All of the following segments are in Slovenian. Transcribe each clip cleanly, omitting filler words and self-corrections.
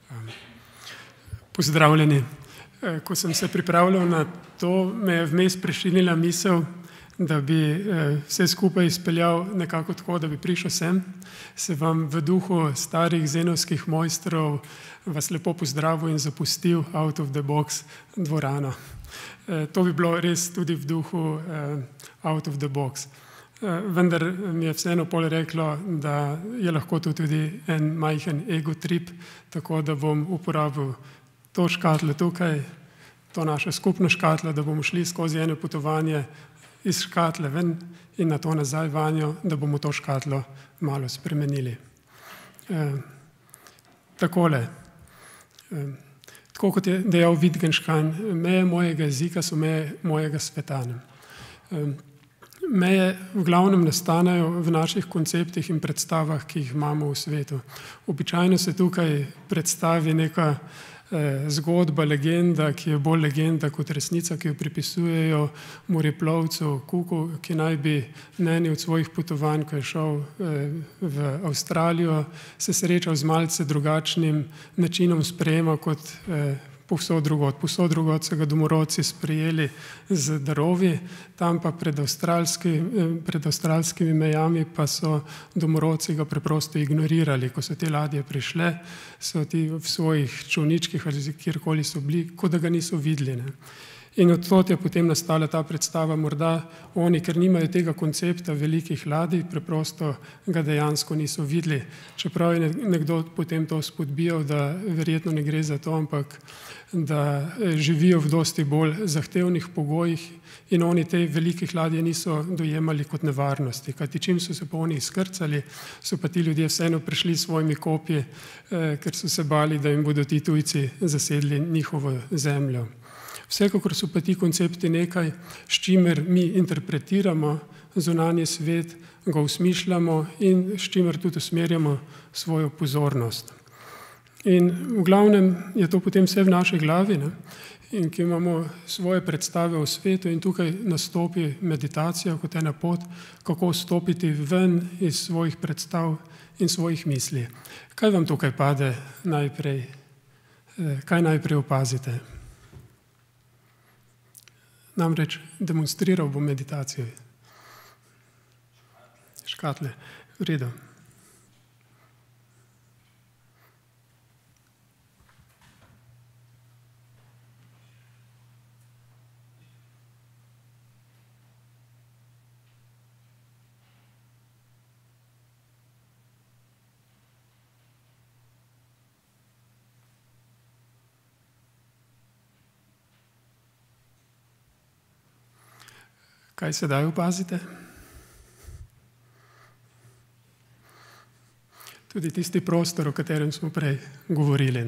Pozdravljeni. Ko sem se pripravljal na to, me je vmes prešinila misel, da bi vse skupaj izpeljal nekako tako, da bi prišel sem, se vam v duhu starih zenovskih mojstrov vas lepo pozdravil in zapustil out of the box dvorano. To bi bilo res tudi v duhu out of the box. Vendar mi je vseeno pol reklo, da je lahko to tudi en majhen ego trip, tako da bom uporabil to škatlo tukaj, to našo skupno škatlo, da bomo šli skozi eno potovanje iz škatle ven in na to nazaj vanjo, da bomo to škatlo malo spremenili. Takole. Tako kot je dejal Wittgenstein, meje mojega jezika so meje mojega sveta. Meje v glavnem nastanejo v naših konceptih in predstavah, ki jih imamo v svetu. Običajno se tukaj predstavi neka zgodba, legenda, ki je bolj legenda kot resnica, ki jo pripisujejo moreplovcu Cooku, ki naj bi na eni od svojih potovanj, ko je šel v Avstralijo, se srečal z malce drugačnim načinom sprejema kot povsod drugod. Povsod drugod so ga domorodci sprejeli z darovi, tam pa pred avstralskimi mejami pa so domorodci ga preprosto ignorirali. Ko so te ladje prišle, so ti v svojih čolničkih ali kjerkoli so bili, kot da ga niso videli. In od tod je potem nastala ta predstava, morda oni, ker nimajo tega koncepta velikih ladij, preprosto ga dejansko niso videli. Čeprav je nekdo potem to spodbijal, da verjetno ne gre za to, ampak da živijo v dosti bolj zahtevnih pogojih in oni te velikih ladje niso dojemali kot nevarnosti. Kajti čim so se pa oni izkrcali, so pa ti ljudje vseeno prišli s svojimi kopji, ker so se bali, da jim bodo ti tujci zasedli njihovo zemljo. Vsekakor so pa ti koncepti nekaj, s čimer mi interpretiramo zunanji svet, ga usmišljamo in s čimer tudi usmerjamo svojo pozornost. In v glavnem je to potem vse v naši glavi, in ki imamo svoje predstave o svetu in tukaj nastopi meditacija kot ena pot, kako stopiti ven iz svojih predstav in svojih misli. Kaj vam tukaj pade najprej? Kaj najprej opazite? Namreč demonstriral bom meditacijo. Škatle, v redu. Kaj sedaj opazite? Tudi tisti prostor, o katerem smo prej govorili.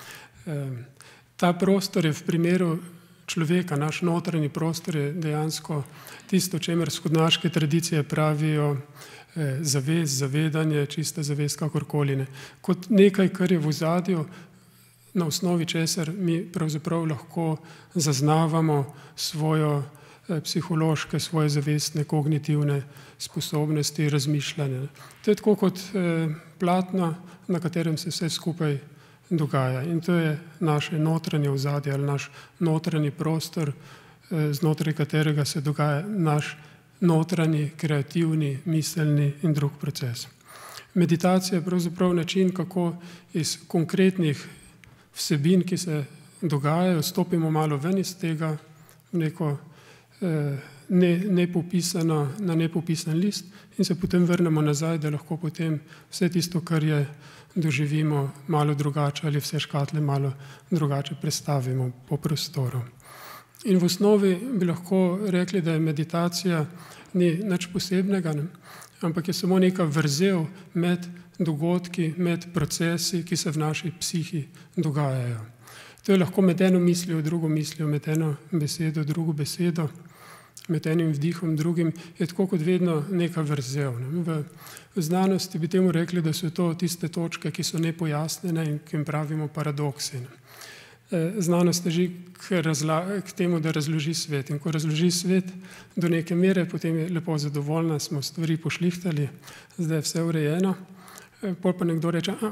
Ta prostor je v primeru človeka, naš notranji prostor je dejansko tisto, čemer vzhodnjaške tradicije pravijo zavest, zavedanje, čista zavest, kakorkoli. Kot nekaj, kar je v ozadju, na osnovi česar mi pravzaprav lahko zaznavamo svojo psihološke, svoje zavestne, kognitivne sposobnosti razmišljanja. To je tako kot platno, na katerem se vse skupaj dogaja. In to je naše notranje ozadje ali naš notranji prostor, znotraj katerega se dogaja naš notranji, kreativni, miselni in drug proces. Meditacija je pravzaprav način, kako iz konkretnih vsebin, ki se dogajajo, stopimo malo ven iz tega v neko na nepopisan list in se potem vrnemo nazaj, da lahko potem vse tisto, kar je, doživimo malo drugače ali vse škatle malo drugače predstavimo po prostoru. In v osnovi bi lahko rekli, da je meditacija ni nič posebnega, ampak je samo neka vrzel med dogodki, med procesi, ki se v naši psihi dogajajo. To je lahko med eno mislijo, drugo mislijo, med eno besedo, drugo besedo, med enim vdihom, drugim, je tako kot vedno neka vrzel. V znanosti bi temu rekli, da so to tiste točke, ki so nepojasnjene in ki jim pravimo paradoksi. Znanost teži k temu, da razloži svet. In ko razloži svet do neke mere, potem je lepo zadovoljna, smo stvari pošlihtali, zdaj je vse urejeno. Pol pa nekdo reče,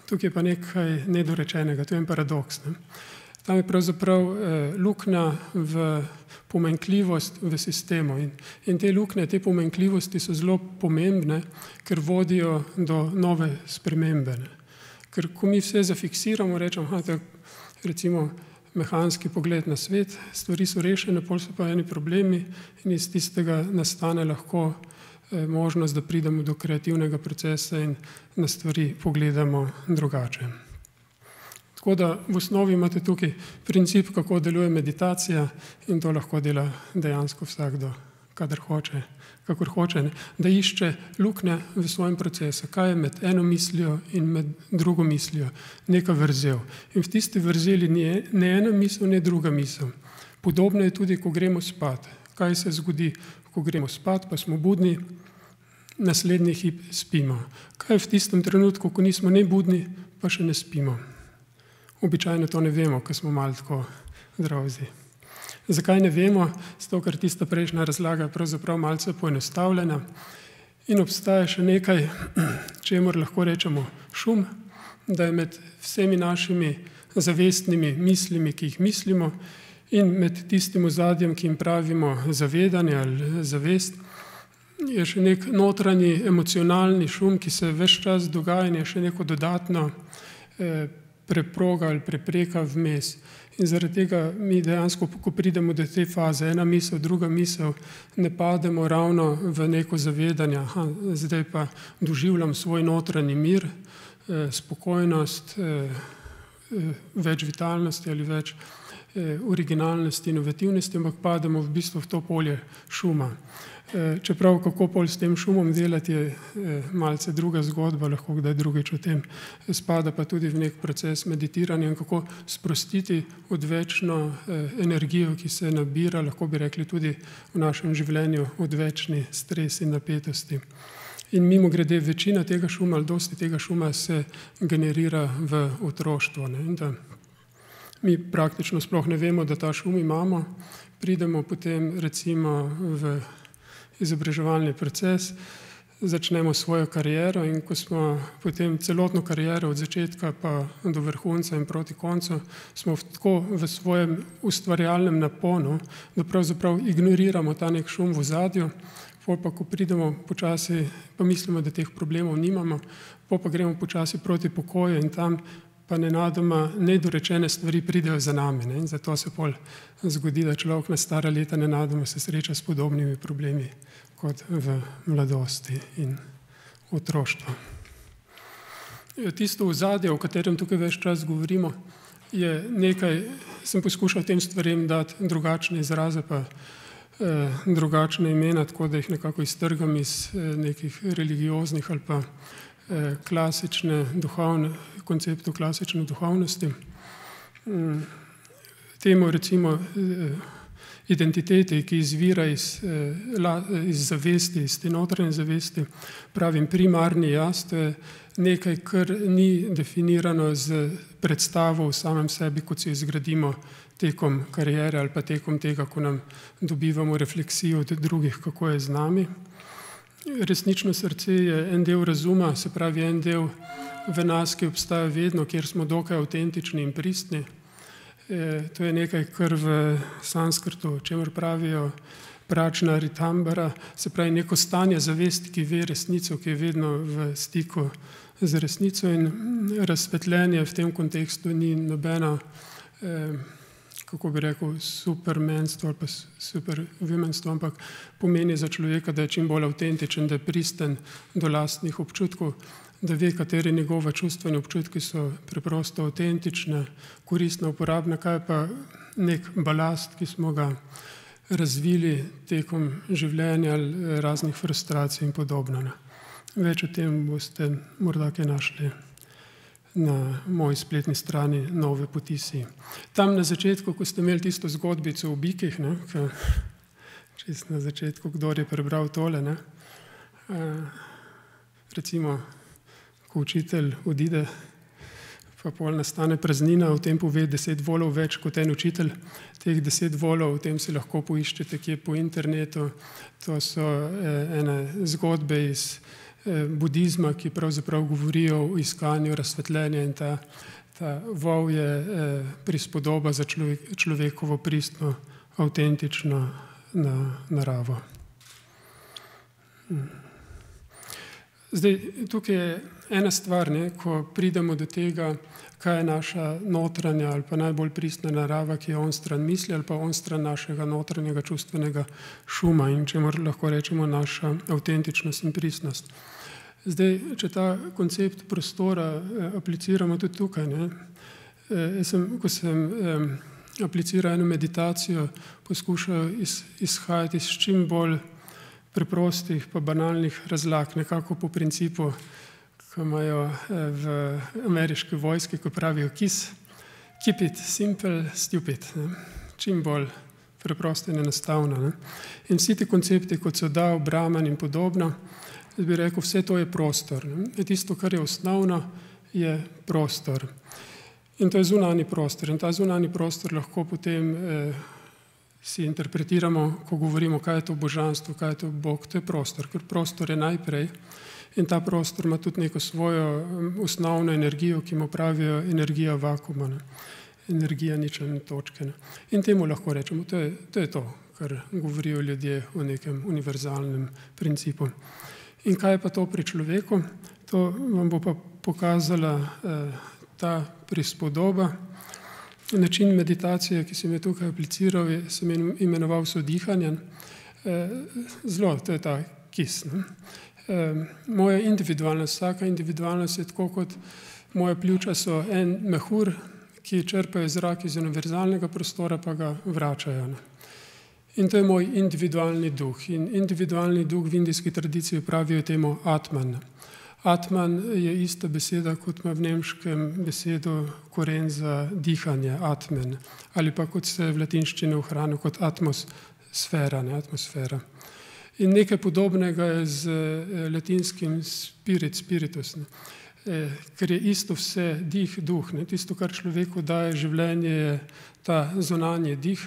tukaj je pa nekaj nedorečenega, to je en paradoks. Ne. Tam je pravzaprav luknja v pomanjkljivost v sistemu in te luknje, te pomanjkljivosti so zelo pomembne, ker vodijo do nove spremembe. Ne. Ker ko mi vse zafiksiramo, rečemo, to je recimo mehanski pogled na svet, stvari so rešene, pol so pa eni problemi in iz tistega nastane lahko možnost, da pridemo do kreativnega procesa in na stvari pogledamo drugače. Tako da v osnovi imate tukaj princip, kako deluje meditacija in to lahko dela dejansko vsakdo, kadar hoče, kakor hoče, ne? Da išče luknje v svojem procesu, kaj je med eno mislijo in med drugo mislijo, neka vrzel. In v tisti vrzeli ni ne ena misel, ne druga misel. Podobno je tudi, ko gremo spat. Kaj se zgodi, ko gremo spat, pa smo budni, naslednji hip spimo. Kaj je v tistem trenutku, ko nismo ne budni, pa še ne spimo? Običajno to ne vemo, ko smo malo tako drowsy. Zakaj ne vemo? Zato, ker tista prejšnja razlaga je pravzaprav malce poenostavljena in obstaja še nekaj, čemur lahko rečemo šum, da je med vsemi našimi zavestnimi mislimi, ki jih mislimo, in med tistim ozadjem, ki jim pravimo zavedanje ali zavest, je še nek notranji emocionalni šum, ki se ves čas dogaja in je še neko dodatno preproga ali prepreka vmes. In zaradi tega mi dejansko, ko pridemo do te faze, ena misel, druga misel, ne pademo ravno v neko zavedanje, zdaj pa doživljam svoj notranji mir, spokojnost, več vitalnosti ali več originalnosti, inovativnosti, ampak pademo v bistvu v to polje šuma. Čeprav kako pol s tem šumom delati je malce druga zgodba, lahko kdaj drugič o tem, spada pa tudi v nek proces meditiranja in kako sprostiti odvečno energijo, ki se nabira, lahko bi rekli tudi v našem življenju odvečni stres in napetosti. In mimo grede večina tega šuma ali dosti tega šuma se generira v otroštvu. In da mi praktično sploh ne vemo, da ta šum imamo, pridemo potem recimo v izobraževalni proces, začnemo svojo kariero in ko smo potem celotno kariero od začetka pa do vrhunca in proti koncu, smo tako v svojem ustvarjalnem naponu, da pravzaprav ignoriramo ta nek šum v ozadju, pol pa ko pridemo počasi, pa mislimo, da teh problemov nimamo, pol pa gremo počasi proti pokoju in tam pa nenadoma nedorečene stvari pridejo za nami. Ne? In zato se pol zgodi, da človek na stara leta nenadoma se sreča s podobnimi problemi kot v mladosti in otroštvu. Tisto ozadje, o katerem tukaj ves čas govorimo, je nekaj, sem poskušal tem stvarem dati drugačne izraze, pa drugačne imena, tako da jih nekako iztrgam iz nekih religioznih ali pa konceptu klasične duhovnosti. Temu recimo identiteti, ki izvira iz zavesti, iz te notranje zavesti, pravim primarni jaz, to je nekaj, kar ni definirano z predstavo v samem sebi, kot si izgradimo tekom kariere ali pa tekom tega, ko nam dobivamo refleksijo od drugih, kako je z nami. Resnično srce je en del razuma, se pravi en del v nas, ki obstaja vedno, kjer smo dokaj avtentični in pristni. To je nekaj, kar v sanskrtu, čemur pravijo pračna ritambara, se pravi neko stanje zavesti, ki ve resnico, ki je vedno v stiku z resnico in razsvetljenje v tem kontekstu ni nobena, kako bi rekel, supermenstvo ali pa superwomenstvo, ampak pomeni za človeka, da je čim bolj avtentičen, da je pristen do lastnih občutkov, da ve, kateri njegove čustvene občutki so preprosto avtentične, koristne, uporabne, kaj pa nek balast, ki smo ga razvili tekom življenja ali raznih frustracij in podobno. Več o tem boste morda kaj našli na moji spletni strani Nove Potisi. Tam na začetku, ko ste imeli tisto zgodbico o bikih, čist na začetku, kdor je prebral tole, recimo, ko učitelj odide, pa pol nastane praznina, o tem pove 10 volov več kot en učitelj. Teh 10 volov, o tem si lahko poiščete kje po internetu. To so ene zgodbe iz budizma, ki pravzaprav govorijo o iskanju razsvetljenja, in ta vol je prispodoba za človekovo pristno, avtentično naravo. Zdaj, tukaj je ena stvar, ko pridemo do tega, kaj je naša notranja ali pa najbolj pristna narava, ki je onstran misli ali pa onstran našega notranjega čustvenega šuma in čemur lahko rečemo naša avtentičnost in pristnost. Zdaj, če ta koncept prostora apliciramo tudi tukaj, ko sem apliciral eno meditacijo, poskušal izhajati iz čim bolj preprostih pa banalnih razlag, nekako po principu, ko imajo v ameriški vojski, ko pravijo keep it simple, stupid. Čim bolj preprosto in enostavno. In vsi ti koncepti, kot so Dao, Brahman in podobno, bi rekel, vse to je prostor. Tisto, kar je osnovno, je prostor. In to je zunanji prostor. In ta zunanji prostor lahko potem si interpretiramo, ko govorimo, kaj je to božanstvo, kaj je to Bog, to je prostor, ker prostor je najprej in ta prostor ima tudi neko svojo osnovno energijo, ki mu pravijo energija vakuma, energija ničelne točke. In temu lahko rečemo, to je to, kar govorijo ljudje o nekem univerzalnem principu. In kaj je pa to pri človeku? To vam bo pa pokazala ta prispodoba. Način meditacije, ki sem je tukaj apliciral, sem imenoval sodihanje. Zelo, to je ta kis. Moja individualnost, vsaka individualnost je tako kot moja pljuča so en mehur, ki črpajo zrak iz univerzalnega prostora, pa ga vračajo. In to je moj individualni duh. In individualni duh v indijski tradiciji pravijo temu Atman. Atman je ista beseda, kot ima v nemškem besedo koren za dihanje, atmen, ali pa kot se v latinščini ohrani kot atmosfera, atmosfera. In nekaj podobnega je z latinskim spiritus, ker je isto vse dih, duh. Tisto, kar človeku daje življenje, je ta zunanji dih.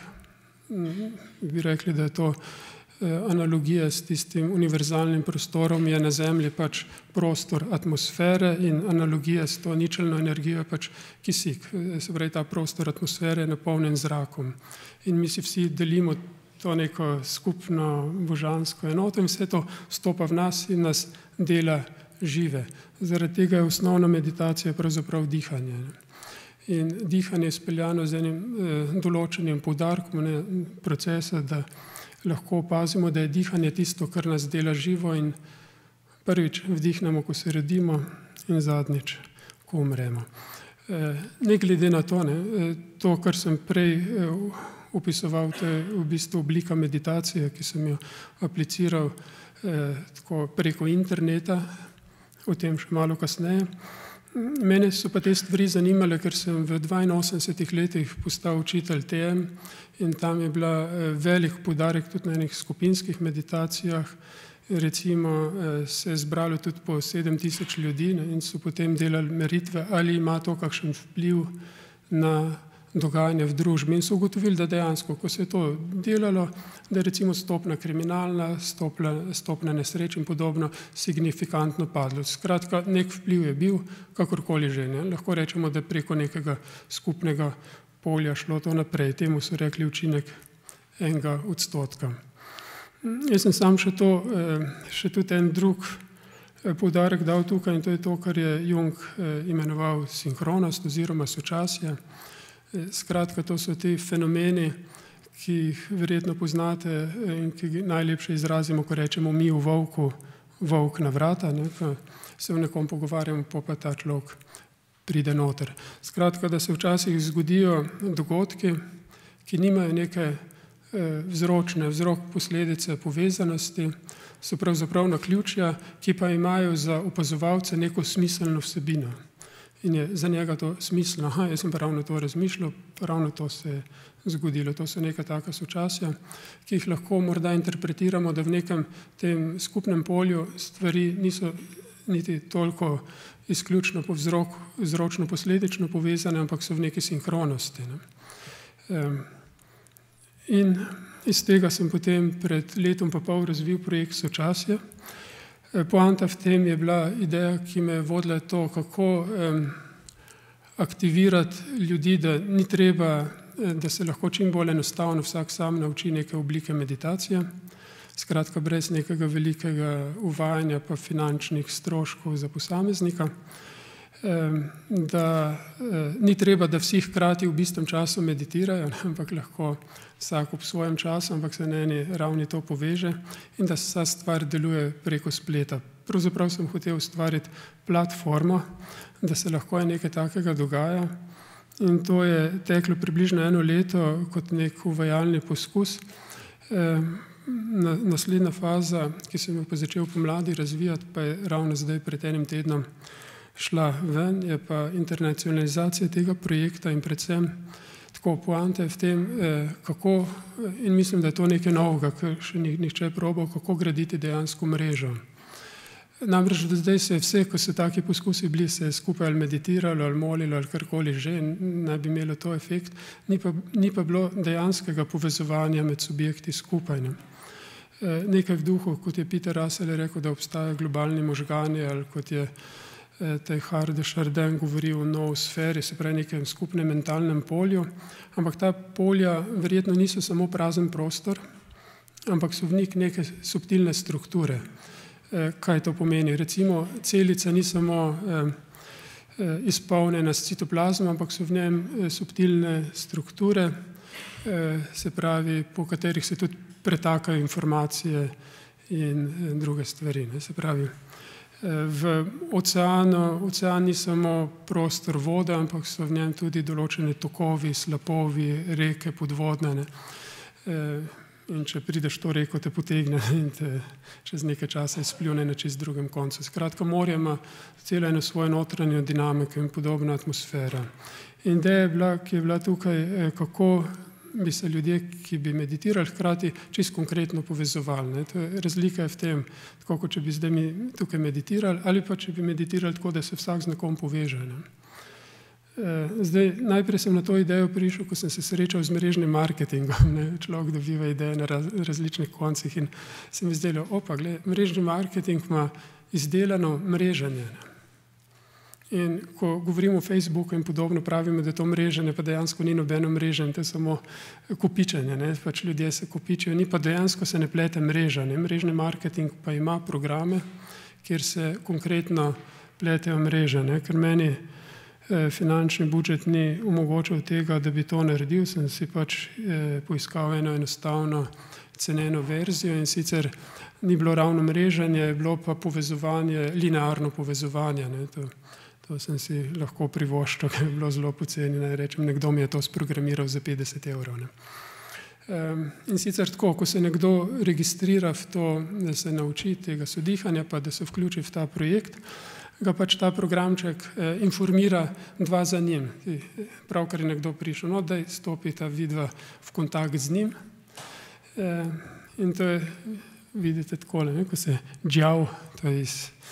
Bi rekli, da je to analogija s tistim univerzalnim prostorom, je na Zemlji pač prostor atmosfere in analogija s to ničelno energijo je pač kisik. Se pravi, ta prostor atmosfere je napolnjen zrakom. In mi si vsi delimo to neko skupno božansko enoto in vse to stopa v nas in nas dela žive. Zaradi tega je osnovna meditacija pravzaprav dihanje. In dihanje je speljano z enim določenim poudarkom procesa, da lahko opazimo, da je dihanje tisto, kar nas dela živo in prvič vdihnemo, ko se rodimo in zadnjič, ko umremo. Ne glede na to, to, kar sem prej opisoval, to je v bistvu oblika meditacije, ki sem jo apliciral tako preko interneta, o tem še malo kasneje. Mene so pa te stvari zanimale, ker sem v 82 letih postal učitelj TM in tam je bila velik poudarek tudi na enih skupinskih meditacijah. Recimo se je zbralo tudi po 7000 ljudi in so potem delali meritve, ali ima to kakšen vpliv na dogajanje v družbi. In so ugotovili, da dejansko, ko se je to delalo, da je recimo stopnja kriminalna, stopnja nesreč in podobno signifikantno padlo. Skratka, nek vpliv je bil, kakorkoli že. Lahko rečemo, da preko nekega skupnega polja šlo to naprej. Temu so rekli učinek 1%. Jaz sem sam še tudi en drug poudarek dal tukaj in to je to, kar je Jung imenoval sinhronost oziroma sočasje. Skratka, to so ti fenomeni, ki jih verjetno poznate in ki najlepše izrazimo, ko rečemo mi v volku, volk na vrata, ko se v nekom pogovarjamo, pa ta človek pride noter. Skratka, da se včasih zgodijo dogodki, ki nimajo neke vzrok-posledice povezanosti, so pravzaprav naključja, ki pa imajo za opazovalce neko smiselno vsebino. In je za njega to smiselno, jaz sem pa ravno to razmišljal, ravno to se je zgodilo. To so neka taka sočasja, ki jih lahko morda interpretiramo, da v nekem tem skupnem polju stvari niso niti toliko izključno po vzročno-posledično povezane, ampak so v neki sinhronosti. In iz tega sem potem pred letom pa pol razvil projekt sočasja, Poanta v tem je bila ideja, ki me je vodila to, kako aktivirati ljudi, da ni treba, da se lahko čim bolj enostavno vsak sam nauči neke oblike meditacije, skratka brez nekega velikega uvajanja pa finančnih stroškov za posameznika, da ni treba, da vsi hkrati v istem času meditirajo, ampak lahko vsak ob svojem času, ampak se na eni ravni to poveže in da vsa stvar deluje preko spleta. Pravzaprav sem hotel ustvariti platformo, da se lahko nekaj takega dogaja in to je teklo približno 1 leto kot nek uvajalni poskus. Naslednja faza, ki sem jo pa začel pomladi razvijati, pa je ravno zdaj pred 1 tednom šla ven, je pa internacionalizacija tega projekta in predvsem tako poanta je v tem, kako, in mislim, da je to nekaj novega, ker še nihče probal, kako graditi dejansko mrežo. Namreč do zdaj se je vse, ko so taki poskusi bili, se je skupaj ali meditiralo ali molilo ali karkoli že, naj bi imelo to efekt, ni pa bilo dejanskega povezovanja med subjekti skupaj. Nekaj v duhu, kot je Peter Russell rekel, da obstajajo globalni možgani ali kot je Teilhard de Chardin govori o noosferi, se pravi nekem skupnem mentalnem polju, ampak ta polja verjetno niso samo prazen prostor, ampak so v njih neke subtilne strukture. Kaj to pomeni? Recimo celica ni samo izpolnjena s citoplazmom, ampak so v njem subtilne strukture, se pravi, po katerih se tudi pretakajo informacije in druge stvari. Se pravi, v ocean ni samo prostor vode, ampak so v njem tudi določene tokovi, slapovi, reke, podvodne. In če prideš to reko, te potegne in te čez nekaj časa izpljune na čist drugem koncu. Skratka, morje ima celo eno svojo notranjo dinamiko in podobno atmosfero. In ideja je bila, ki je bila tukaj, kako bi se ljudje, ki bi meditirali, hkrati čisto konkretno povezovali. Razlika je v tem, tako kot če bi zdaj mi tukaj meditirali, ali pa če bi meditirali tako, da se vsak z nekom poveže. Zdaj, najprej sem na to idejo prišel, ko sem se srečal z mrežnim marketingom. Človek dobiva ideje na različnih koncih in se mi zdelo, mrežni marketing ima izdelano mreženje. In ko govorimo o Facebooku in podobno, pravimo, da to mreženje pa dejansko ni nobeno mreženje, to je samo kopičenje, pač ljudje se kopičijo, ni pa dejansko se ne plete mreža. Mrežni marketing pa ima programe, kjer se konkretno pletejo mreže, ker meni finančni budžet ni omogočal tega, da bi to naredil, sem si pač poiskal eno enostavno ceneno verzijo in sicer ni bilo ravno mreženje, je bilo pa povezovanje, linearno povezovanje. To sem si lahko privoščil, ker je bilo zelo poceni, naj rečem, nekdo mi je to sprogramiral za 50 €. In sicer tako, ko se nekdo registrira v to, da se nauči tega sodihanja, pa da se vključi v ta projekt, ga pač ta programček informira 2 za njim. Pravkar je nekdo prišel, da stopita vidva v kontakt z njim. In to je, vidite takole, ko se džav, to je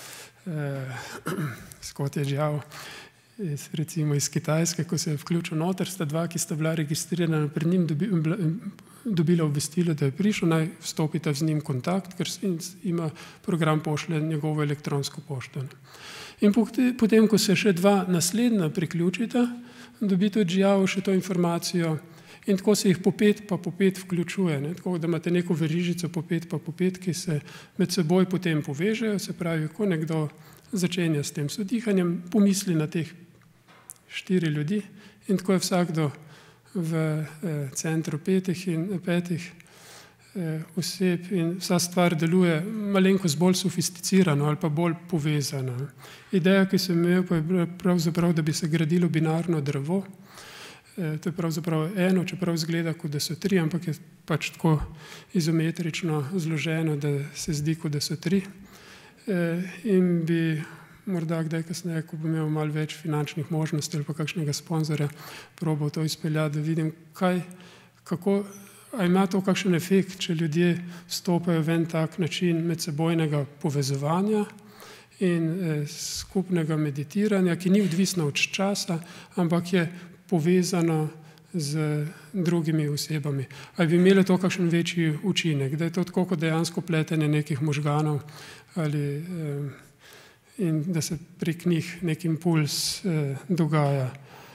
skot je džav, recimo iz Kitajske, ko se je vključil noter, sta 2, ki sta bila registrirana, pred njim dobila obvestilo, da je prišel, naj vstopita z njim kontakt, ker ima program pošlje njegovo elektronsko pošto. In potem, ko se še 2 naslednja priključita, dobi tudi džav še to informacijo in tako se jih po 5 pa po 5 vključuje. Tako da imate neko verižico po 5 pa po 5, ki se med seboj potem povežejo, se pravi, ko nekdo začenja s tem sodihanjem, pomisli na teh 4 ljudi in tako je vsakdo v centru 5 oseb in vsa stvar deluje malenkost bolj sofisticirano ali pa bolj povezana. Ideja, ki sem imel, pa je bila pravzaprav, da bi se gradilo binarno drevo. To je pravzaprav eno, čeprav izgleda, kot da so 3, ampak je pač tako izometrično zloženo, da se zdi, kot da so 3. In bi morda kdaj kasneje, ko bi imel malo več finančnih možnosti ali pa kakšnega sponzorja, probal to izpeljati, da vidim, kako, a ima to kakšen efekt, če ljudje stopajo v en tak način medsebojnega povezovanja in skupnega meditiranja, ki ni odvisno od časa, ampak je povezano z drugimi osebami. Ali bi imelo to kakšen večji učinek, da je to tako kot dejansko pletenje nekih možganov ali in da se prek njih nek impuls dogaja.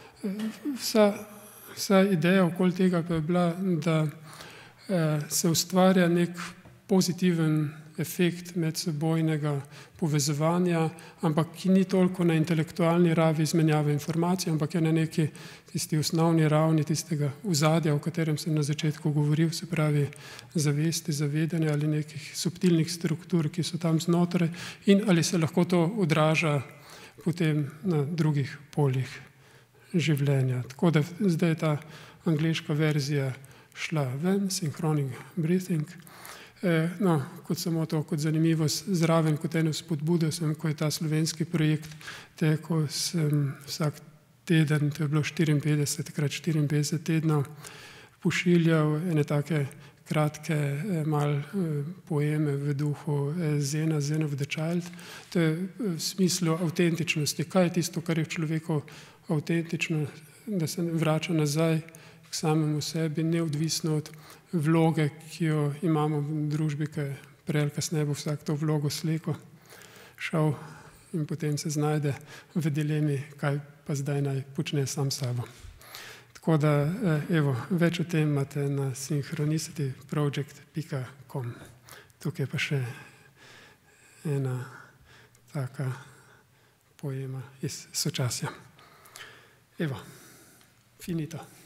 Vsa ideja okoli tega pa je bila, da se ustvarja nek pozitiven efekt medsebojnega povezovanja, ampak ki ni toliko na intelektualni ravi izmenjave informacij, ampak je na neki tisti osnovni ravni tistega ozadja, o katerem sem na začetku govoril, se pravi zavesti, zavedanja ali nekih subtilnih struktur, ki so tam znotraj in ali se lahko to odraža potem na drugih poljih življenja. Tako da zdaj je ta angleška verzija šla ven, Synchronic Breathing. No, kot samo to, kot zanimivost, zraven kot eno spodbudo sem, ko je ta slovenski projekt tekel, sem vsak teden, to je bilo 54x54 tednov, pošiljal ene take kratke poeme v duhu Zena, Zen of the Child. To je v smislu avtentičnosti. Kaj je tisto, kar je v človeku avtentično, da se vrača nazaj k samemu sebi, neodvisno od vloge, ki jo imamo v družbi, ki prej ali kasneje bo vsak to vlogo sleko šel in potem se znajde v dilemi, kaj pa zdaj naj počne sam sabo. Tako da, evo, več o tem imate na synchronicityproject.com. Tukaj pa še ena taka poema iz sočasja. Evo, finito.